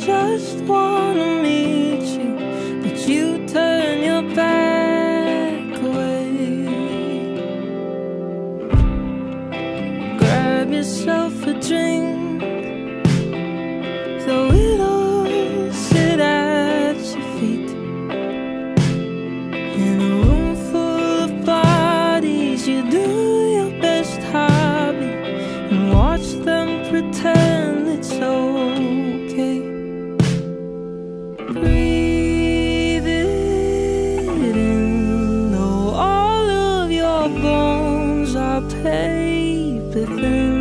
just wanna meet you, but you turn your back away. Grab yourself a drink, throw it all, sit at your feet. In a room full of bodies, you do your best hobby and watch them pretend it's okay. Breathe it in, though all of your bones are paper thin.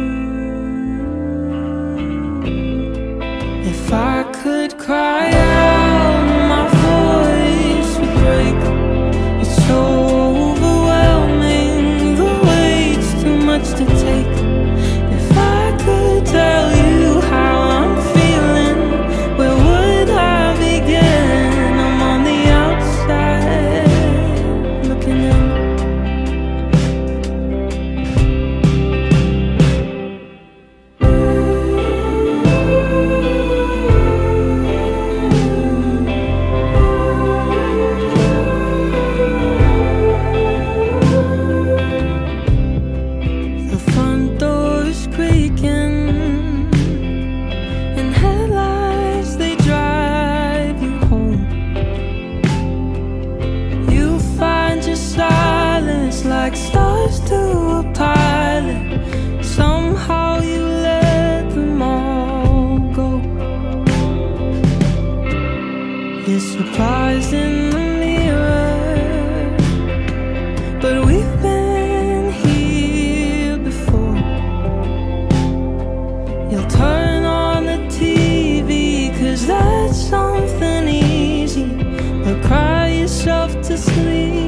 If I could cry out, my voice would break. It's so overwhelming, the weight's too much to take. If I could tell you how I'm feeling, where would I begin? I'm on the outside, looking in. The front door is creaking, and headlights, they drive you home. You find your silence like stars to a pilot. Somehow you let them all go. You're surprised in the mirror, but we've been here before. You'll turn on the TV, 'cause that's something easy, but cry yourself to sleep.